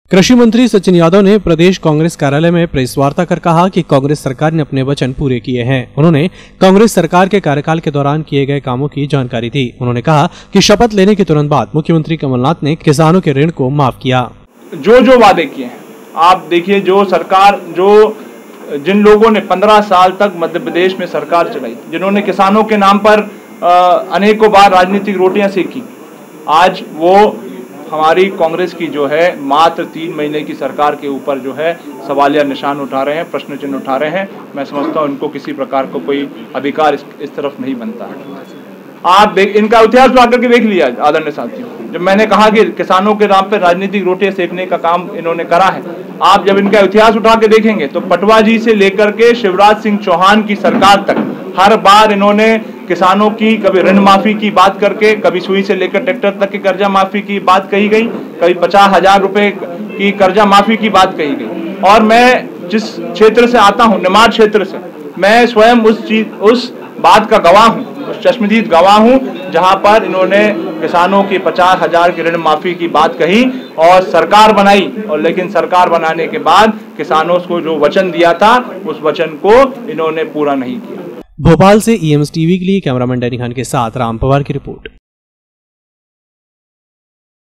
कृषि मंत्री सचिन यादव ने प्रदेश कांग्रेस कार्यालय में प्रेस वार्ता कर कहा कि कांग्रेस सरकार ने अपने वचन पूरे किए हैं। उन्होंने कांग्रेस सरकार के कार्यकाल के दौरान किए गए कामों की जानकारी दी। उन्होंने कहा कि शपथ लेने के तुरंत बाद मुख्यमंत्री कमलनाथ ने किसानों के ऋण को माफ किया। जो वादे किए हैं आप देखिए, जो सरकार जिन लोगों ने 15 साल तक मध्य प्रदेश में सरकार चलाई, जिन्होंने किसानों के नाम पर अनेकों बार राजनीतिक रोटियां सेकी, आज वो हमारी कांग्रेस की जो है मात्र 3 महीने की सरकार के ऊपर जो है सवालिया निशान उठा रहे हैं, प्रश्न चिन्ह उठा रहे हैं। मैं समझता हूं इनको किसी प्रकार को कोई अधिकार इस तरफ नहीं बनता है। आप इनका इतिहास ला करके देख लिया आदरणीय साथियों, जब मैंने कहा कि किसानों के नाम पर राजनीतिक रोटियां सेकने का काम इन्होंने करा है, आप जब इनका इतिहास उठा के देखेंगे तो पटवा जी से लेकर के शिवराज सिंह चौहान की सरकार तक हर बार इन्होंने किसानों की कभी ऋण माफी की बात करके, कभी सुई से लेकर ट्रैक्टर तक की कर्जा माफी की बात कही गई, कभी 50,000 रुपए की कर्जा माफी की बात कही गई। और मैं जिस क्षेत्र से आता हूं, निमाड़ क्षेत्र से, मैं स्वयं उस बात का गवाह हूं, उस चश्मदीद गवाह हूं, जहां पर इन्होंने किसानों की 50,000 की ऋण माफी की बात कही और सरकार बनाई। और लेकिन सरकार बनाने के बाद किसानों को जो वचन दिया था उस वचन को इन्होंने पूरा नहीं किया। भोपाल से EMS टीवी के लिए कैमरामैन डैनी खान के साथ राम पवार की रिपोर्ट।